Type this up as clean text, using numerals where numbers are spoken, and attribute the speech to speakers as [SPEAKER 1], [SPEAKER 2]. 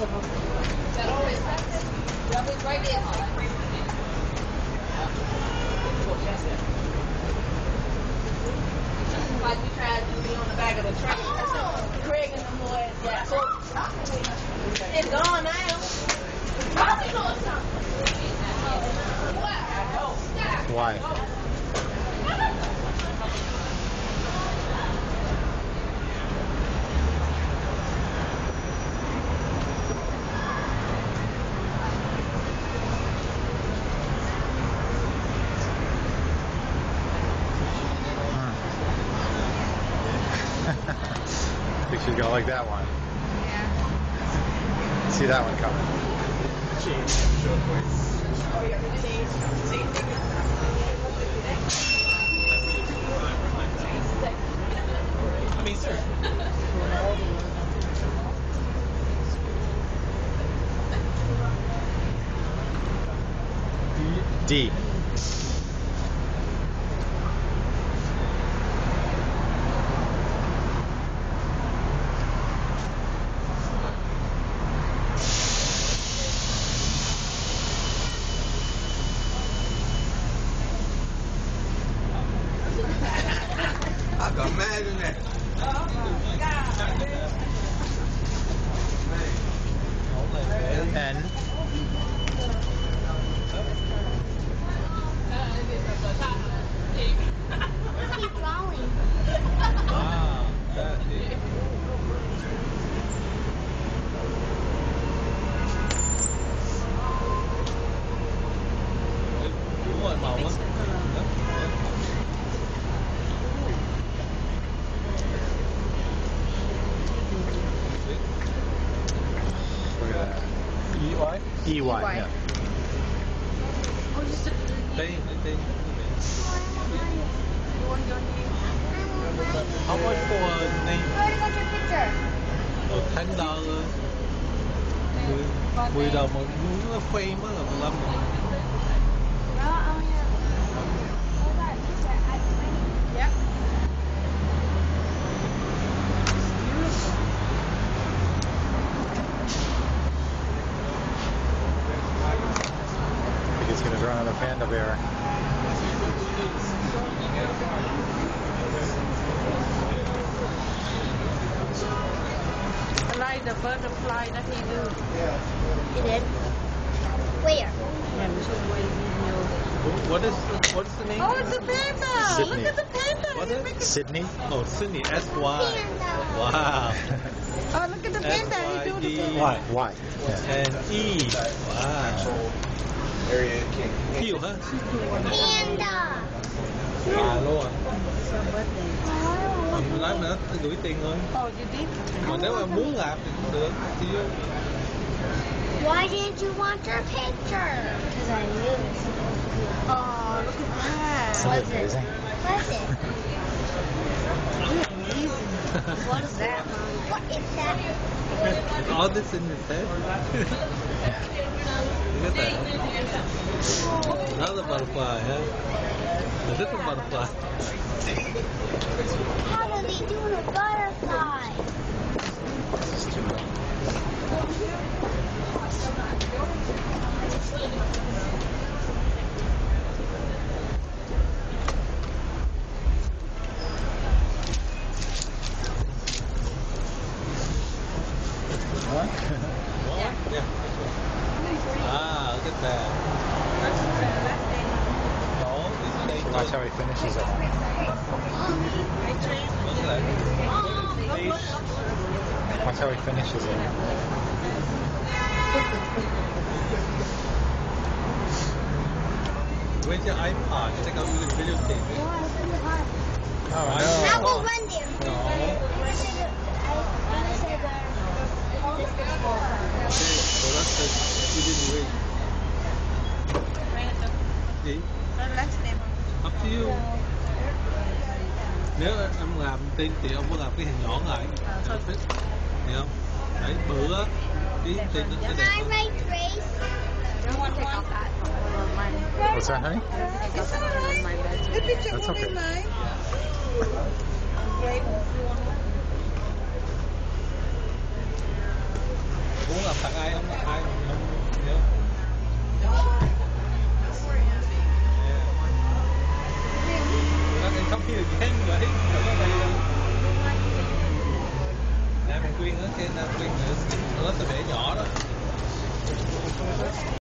[SPEAKER 1] Like we tried to be on the back of the truck. Craig and the boys, yeah. It's gone now.
[SPEAKER 2] Why? I think she's gonna like that one.
[SPEAKER 3] Yeah.
[SPEAKER 2] See that one coming. D.
[SPEAKER 4] I can imagine that.
[SPEAKER 2] N.
[SPEAKER 3] Keep going.
[SPEAKER 4] Wow, that is. Đúng rồi, màu á.
[SPEAKER 2] Look at that.
[SPEAKER 4] EY?
[SPEAKER 2] EY. Yeah.
[SPEAKER 3] Oh, just a
[SPEAKER 4] Đây, đây.
[SPEAKER 3] You want your name?
[SPEAKER 4] How much for name?
[SPEAKER 3] Where to go take a picture?
[SPEAKER 4] $10. 10 đồng mà muốn frame á là 15 đồng.
[SPEAKER 3] No, I only have. Hold on, picture. Yep.
[SPEAKER 2] I think it's gonna draw another panda bear.
[SPEAKER 1] I like the butterfly that he do.
[SPEAKER 3] You did? Where?
[SPEAKER 4] What's the name?
[SPEAKER 1] Oh, it's a panda!
[SPEAKER 2] Sydney.
[SPEAKER 1] Look at the panda!
[SPEAKER 4] What
[SPEAKER 1] He's
[SPEAKER 4] is-
[SPEAKER 1] making-
[SPEAKER 2] Sydney.
[SPEAKER 4] Oh, Sydney, S-Y.
[SPEAKER 3] Panda.
[SPEAKER 4] Wow.
[SPEAKER 1] Oh, look at the panda! He do the
[SPEAKER 4] S-Y-D.
[SPEAKER 2] Why? Why? Yeah.
[SPEAKER 4] And E. Wow.
[SPEAKER 5] Area king.
[SPEAKER 4] Nhiều hả?
[SPEAKER 3] Panda.
[SPEAKER 4] À luôn à.
[SPEAKER 3] Oh,
[SPEAKER 4] Mình nói mà nó gửi tiền thôi.
[SPEAKER 1] Oh, you did?
[SPEAKER 4] Còn nếu mà muốn làm thì cũng được. Thì
[SPEAKER 3] why didn't you want your picture? Because I knew it was supposed to be.
[SPEAKER 1] Oh, look at that!
[SPEAKER 2] Isn't it amazing?
[SPEAKER 3] Was it? What is that, Mom? What is that?
[SPEAKER 4] all this in his head. Look at that. Another butterfly, huh? A different butterfly.
[SPEAKER 3] How do they do a butterfly?
[SPEAKER 2] What?
[SPEAKER 4] Yeah. Ah, look at that. No, this is
[SPEAKER 2] Watch how he finishes it.
[SPEAKER 4] Look at that. Fish.
[SPEAKER 2] Watch how he finishes it.
[SPEAKER 4] Where's your iPod? Take out the video tape.
[SPEAKER 2] Oh
[SPEAKER 3] I
[SPEAKER 2] no.
[SPEAKER 3] will run there.
[SPEAKER 4] No. Okay, so that's the hidden way. Gì? Up to you. Nếu em làm tiên thì ông có làm cái hình nhỏ lại. Hiểu không? Đấy, bự á. Tí tiền nó sẽ đẹp
[SPEAKER 3] Can I
[SPEAKER 4] hơn.
[SPEAKER 3] write Trace?
[SPEAKER 2] What's that, honey?
[SPEAKER 1] The picture
[SPEAKER 2] That's
[SPEAKER 1] will be
[SPEAKER 2] okay.
[SPEAKER 1] mine.
[SPEAKER 4] Muốn làm tặng Pin là bẻ nhỏ đó.